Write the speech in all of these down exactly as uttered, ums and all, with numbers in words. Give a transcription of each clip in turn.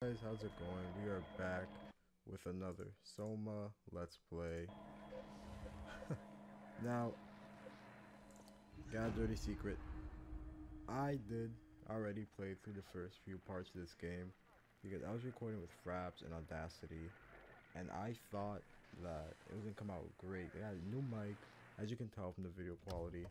Guys, how's it going? We are back with another Soma Let's Play. Now, got a dirty secret. I did already play through the first few parts of this game because I was recording with Fraps and Audacity, and I thought that it was gonna come out great. They had a new mic, as you can tell from the video quality,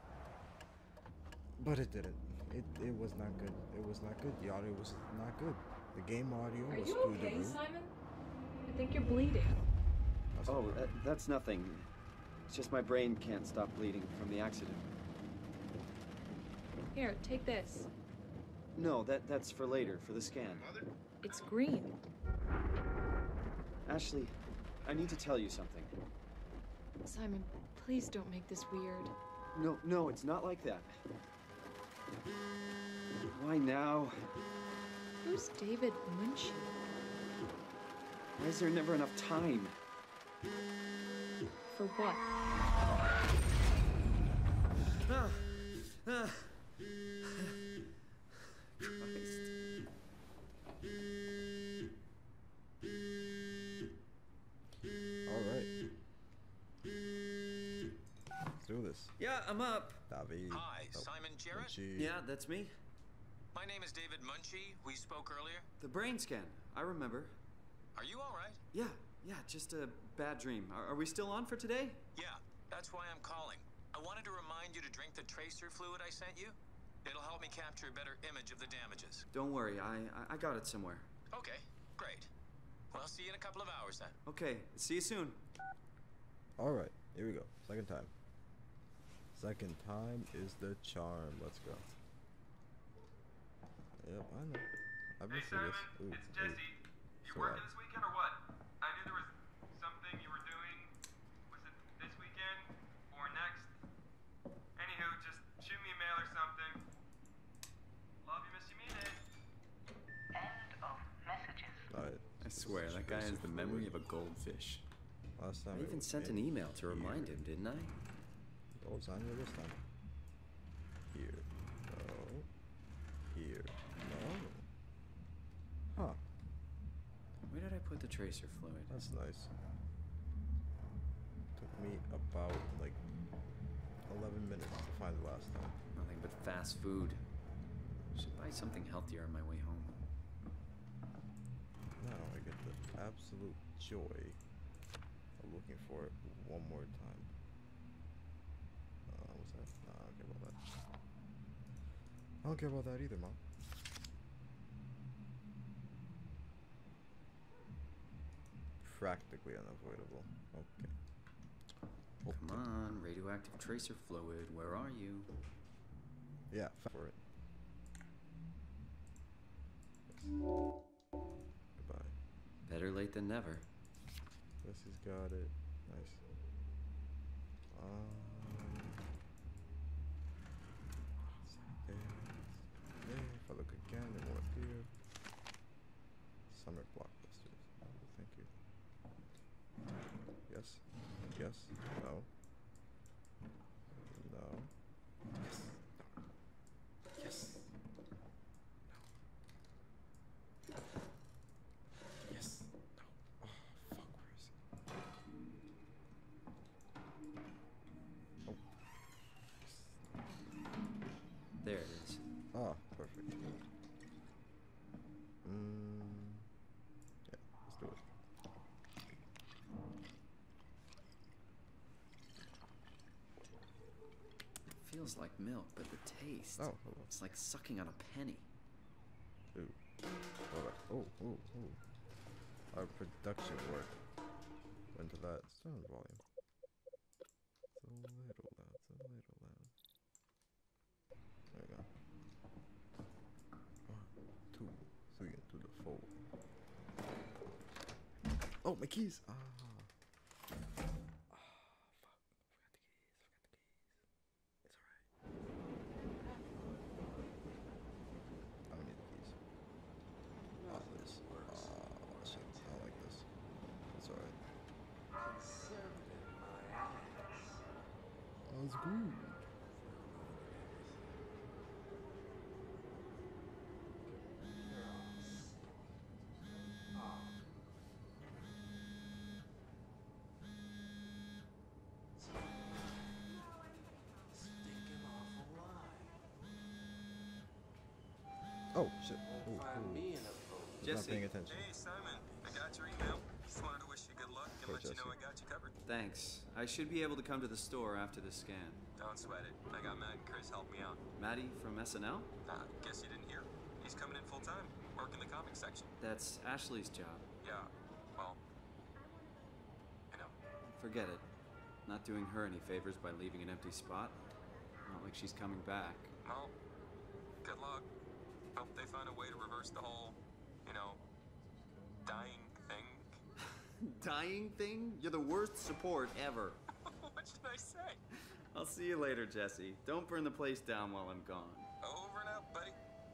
but it didn't. It it was not good. It was not good. The audio was not good. The game audio Are was you through okay, the roof. Simon? I think you're bleeding. Oh, that, that's nothing. It's just my brain can't stop bleeding from the accident. Here, take this. No, that that's for later, for the scan. It's green. Ashley, I need to tell you something. Simon, please don't make this weird. No, no, it's not like that. Why now? Who's David Munshi? Why is there never enough time? For what? Ah, ah. Christ. Alright. Let's do this. Yeah, I'm up. David. Hi, oh, Simon Jarrett. Munchie. Yeah, that's me. My name is David Munchie. We spoke earlier. The brain scan. I remember. Are you all right? Yeah, yeah, just a bad dream. Are, are we still on for today? Yeah, that's why I'm calling. I wanted to remind you to drink the tracer fluid I sent you. It'll help me capture a better image of the damages. Don't worry, I I, I got it somewhere. Okay, great. Well, I'll see you in a couple of hours then. Okay, see you soon. Alright, here we go. Second time. Second time is the charm. Let's go. Yep, I know. I've been Hey seeing Simon, this. Ooh, it's ooh. Jesse. You So working loud. this weekend or what? I knew there was something you were doing. Was it this weekend or next? Anywho, just shoot me a mail or something. Love you, miss you, mean it. End of messages. Alright. I swear, that guy has the memory of a goldfish. Last time I it even was sent in an email to here. remind him, didn't I? What was on here this time? Here. No. Here. No. Huh. Where did I put the tracer fluid? That's nice. Took me about like eleven minutes to find it last time. Nothing but fast food. Should buy something healthier on my way home. Now I get the absolute joy of looking for it one more time. Uh, what was that? Nah, I don't care about that. I don't care about that either, Mom. Practically unavoidable. Okay. Come on, radioactive tracer fluid, where are you? Yeah, f- for it. Goodbye. Better late than never. Yes, he's got it. Nice. Um, there, there. If I look again, it won't appear. Summer blockbusters. Oh, thank you. Yes. Yes. No. No. Yes. Yes. Yes. No. Oh, fuck. Where is it? Oh. There it is. Ah, perfect. Mm. Yeah, let's do it. Feels like milk, but the taste. Oh, hello. It's like sucking on a penny. Ooh. Hold up. Oh, oh, oh. Our production work went to that sound volume. It's a little loud. It's a little loud. There we go. One, two, three, into the four. Oh, my keys! Ah. Ah, fuck. Forgot the keys. Forgot the keys. It's alright. I don't need the keys. Ah, this. Ah, shit. I don't like this. It's alright. That's good. Oh shit! Ooh, Find ooh. me in a boat. Not Jesse. paying attention. Hey, Simon. I got your email. Just wanted to wish you good luck and Poor let you know Jesse. I got you covered. Thanks. I should be able to come to the store after the scan. Don't sweat it. I got Matt and Chris help me out. Maddie from S N L? Uh, guess you didn't hear. He's coming in full time, working the comic section. That's Ashley's job. Yeah, well, you know. Forget it. Not doing her any favors by leaving an empty spot. Not like she's coming back. Well, good luck. Hope they find a way to reverse the whole, you know, dying thing. Dying thing? You're the worst support ever. What should I say? I'll see you later, Jesse. Don't burn the place down while I'm gone. Over and out, buddy.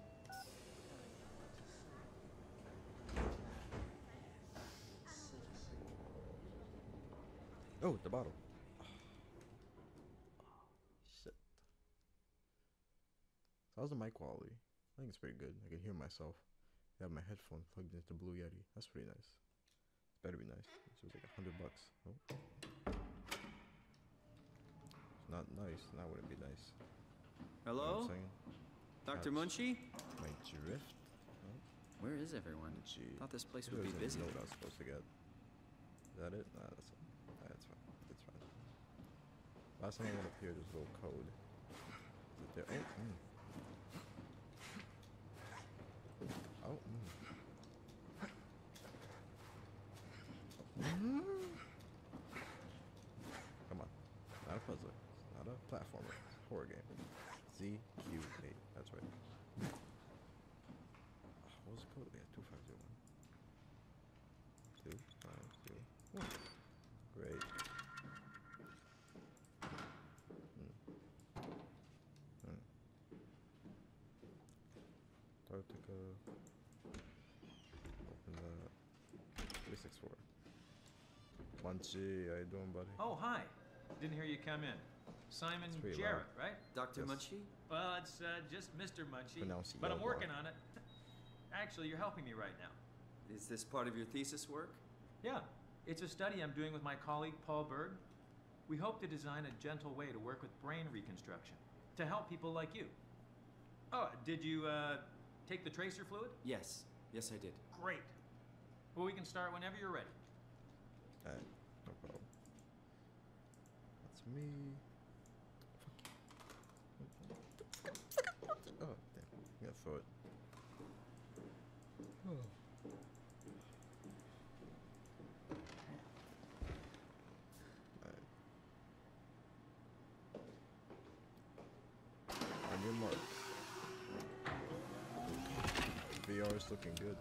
Oh, the bottle. Shit. So how's the mic quality? I think it's pretty good. I can hear myself. I have my headphone plugged into Blue Yeti. That's pretty nice. It better be nice. It was like a hundred bucks. Oh. It's not nice. That wouldn't be nice. You know Hello? what I'm saying? Doctor Ouch. Munchie? My drift. Where is everyone? Gee. Thought this place There would be was a busy. note I was supposed to get. Is that it? Nah, that's nah, that's fine. It's fine. Last time I went up here, there's a little code. Is it there? Oh, mm. Oh, mm. Come on. Not a puzzler. It's not a platformer. It's a horror game. Z Q eight. That's right. What was the code? Yeah, two five zero one. Two five zero one. Great. Hmm. Hmm. Antarctica. Open the three six four. Munchy, how you doing, buddy? Oh, hi. Didn't hear you come in. Simon It's pretty Jarrett, loud. right? Doctor Yes. Munchie? Well, it's uh, just Mister Munchie. Pronounce it But I'm Yellow. working on it. Actually, you're helping me right now. Is this part of your thesis work? Yeah, it's a study I'm doing with my colleague Paul Berg. We hope to design a gentle way to work with brain reconstruction to help people like you. Oh, did you uh, take the tracer fluid? Yes. Yes, I did. Great. Well, we can start whenever you're ready. Alright, no problem. That's me. Oh, damn. I gotta throw it. Oh. Alright. On your mark. V R is looking good.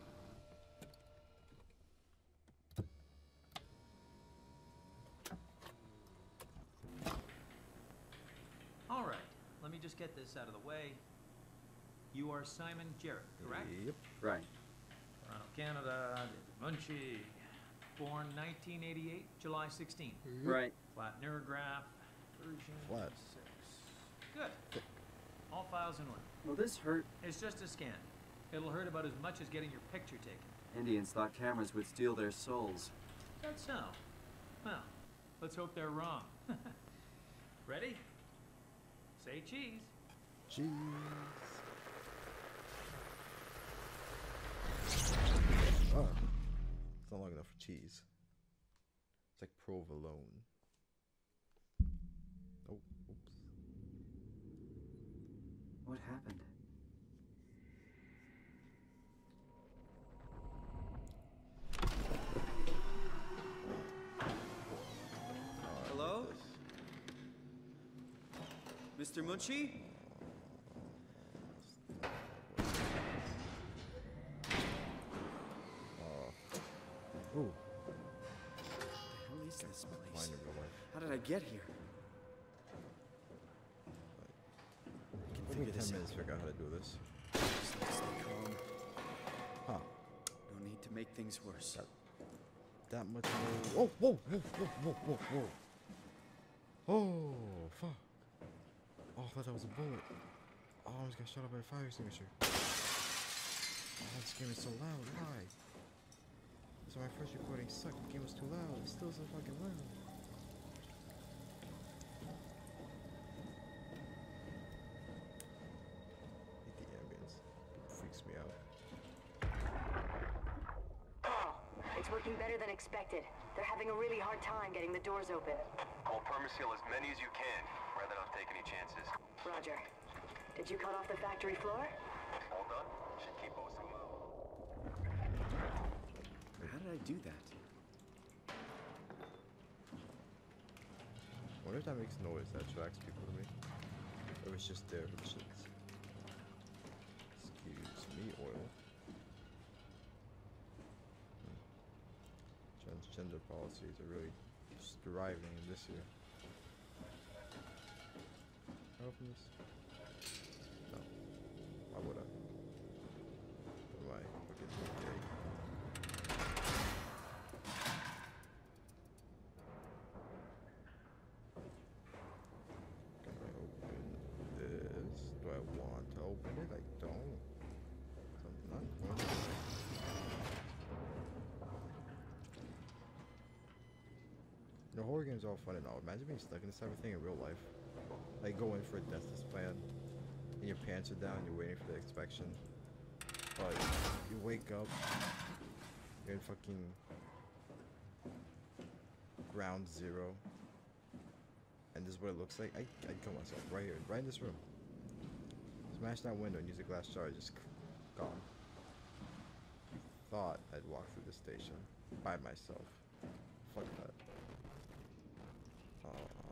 All right, let me just get this out of the way. You are Simon Jarrett, correct? Yep. Right. Toronto, Canada, David Munchie. Born nineteen eighty-eight, July sixteenth. Right. Flat neurograph, version Flat. six. Good. All files in order. Well, this hurt. It's just a scan. It'll hurt about as much as getting your picture taken. Indians thought cameras would steal their souls. That's so. Well, let's hope they're wrong. Ready? Say cheese. Cheese. Oh, it's not long enough for cheese. It's like provolone. Oh, oops. What happened? Hello? Mister Munchie? Uh, ooh, What the hell is this fine place? in real life. How did I get here? I can Give me figure ten this minutes to out. figure out how to do this. Just need to stay calm. Huh. No need to make things worse. That, that much more. Oh, whoa, whoa, whoa, whoa, whoa, whoa. Oh, fuck. Oh, I thought that was a bullet. Oh, I almost got shot up by a fire extinguisher. Oh, this game is so loud. Why? So my first recording sucked. The game was too loud. It's still so fucking loud. Hate the ambience. looking better than expected. They're having a really hard time getting the doors open. I'll permaseal as many as you can, rather not take any chances. Roger. Did you cut off the factory floor? All done. Should keep most of them out. How did I do that? I wonder if that makes noise that attracts people to me. Or it's just there for the shits. Excuse me, oil. Hmm. Transgender policies are really just thriving in this year. Can I open this? No. Why would I? Am I fucking gay? Can I open this? Do I want to open it? I don't. So I'm not going to. You know, horror games are all fun and all. Imagine being stuck in this type of thing in real life. Like going for a deathless plan, and your pants are down, you're waiting for the inspection, but you wake up, you're in fucking ground zero, and this is what it looks like. I, I'd kill myself right here, right in this room. Smash that window and use a glass jar, just gone. Thought I'd walk through the station by myself. Fuck that. Uh,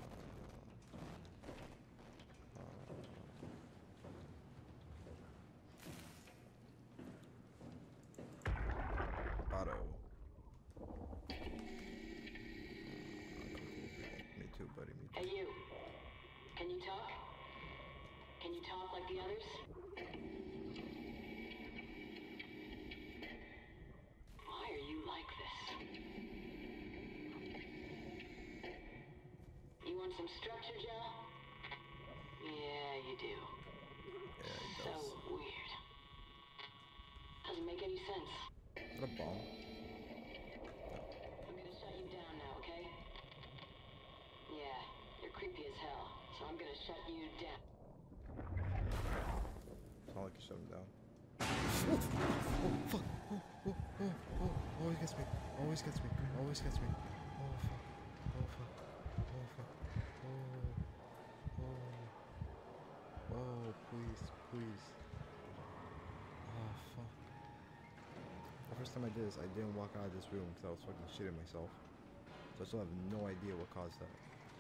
Auto. Me too, buddy. Me too. Hey, you. Can you talk? Can you talk like the others? Why are you like this? You want some structure, Joe? Yeah, you do. Yeah, he So does. weird. Doesn't make any sense. What a bomb. I'm gonna shut you down now, okay? Yeah, you're creepy as hell, so I'm gonna shut you down. It's not like you shut him down. Oh, oh, fuck. Oh, oh, oh, oh. Always gets me. Always gets me. Always gets me. Oh, fuck. Oh, fuck. Oh, fuck. Oh. Oh. Oh, please. Please. Oh, fuck. The first time I did this, I didn't walk out of this room because I was fucking shitting myself. So I still have no idea what caused that.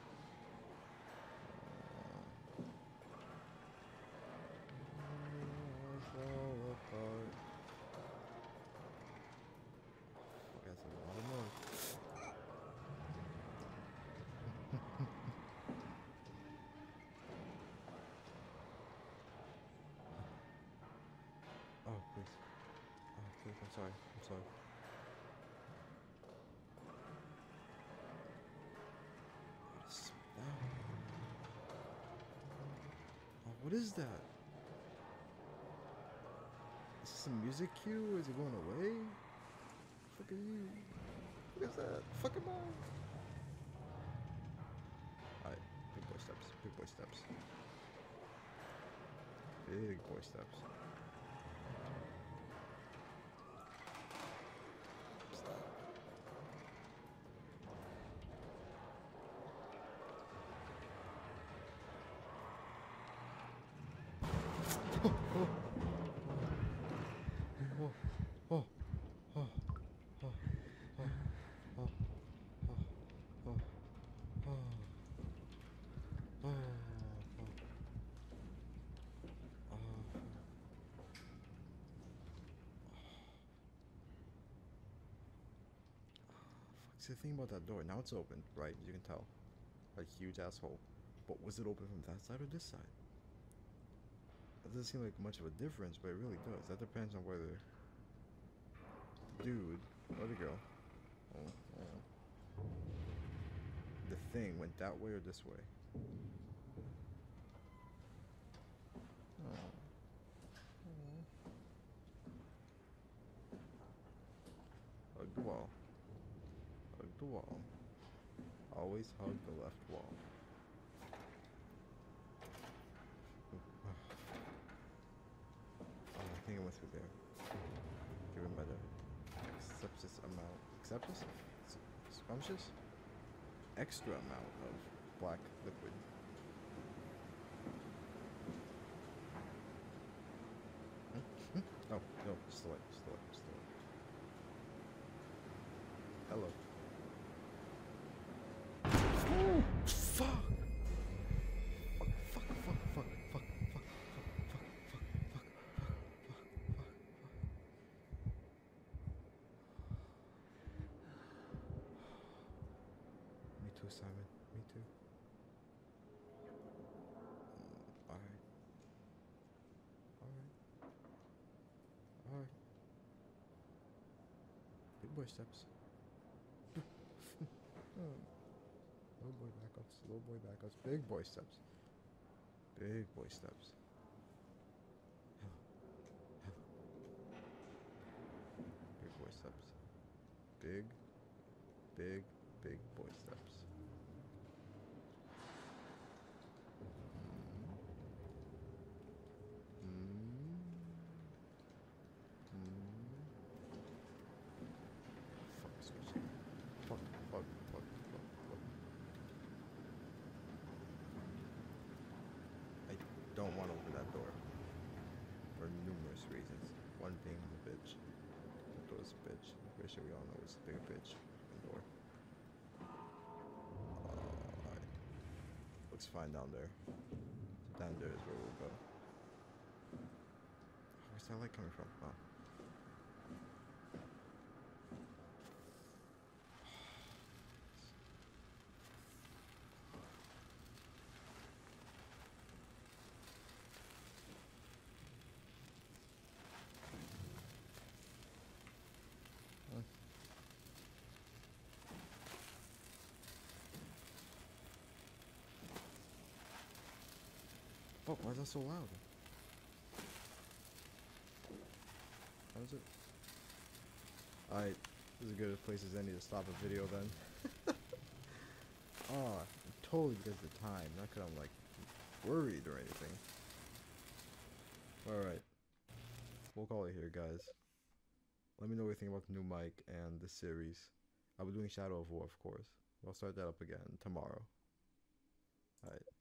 Oh, please. Oh, please, I'm sorry. I'm sorry. What is that? Oh, what is that? Is this a music cue? Is it going away? Fuck is you? What is that? Fuck am I? Alright, big boy steps. Big boy steps. Big boy steps. See, the thing about that door, now it's open, right? You can tell. A huge asshole. But was it open from that side or this side? That doesn't seem like much of a difference, but it really does. That depends on whether dude or the girl, oh, oh, the thing went that way or this way. Oh. Oh. Hug the wall. Hug the wall. Always hug the left wall. Oh, I think I went through there. Given by the sepsis amount. Acceptus? Scrumptious? Extra amount of black liquid. Hmm? Hmm? Oh, no, still it, still it, still it. Hello. Ooh, fuck! Fuck, fuck, fuck, fuck, fuck, fuck, fuck, fuck, fuck, fuck, fuck, fuck, fuck. Me too, Simon. Me too. Mm, alright. Alright. Alright. Big boy steps. Little boy backups. Little boy backups. Big boy steps. Big boy steps. Hello. Hello. Big boy steps. Big, big, big boy steps. Fuck, switch. Fuck, fuck, fuck, fuck, fuck. I don't want to open that door. For numerous reasons. One being the bitch. The door's a bitch. I'm pretty sure we all know it's a bigger bitch than the door. Alright. Looks fine down there. Down there is where we'll go. Where's that light coming from? Oh. Fuck, why is that so loud? How is it? Alright, this is as good a place as any to stop a video then. Oh, totally because of the time, not because I'm like worried or anything. Alright, we'll call it here, guys. Let me know what you think about the new mic and the series. I'll be doing Shadow of War, of course. I'll start that up again tomorrow. Alright.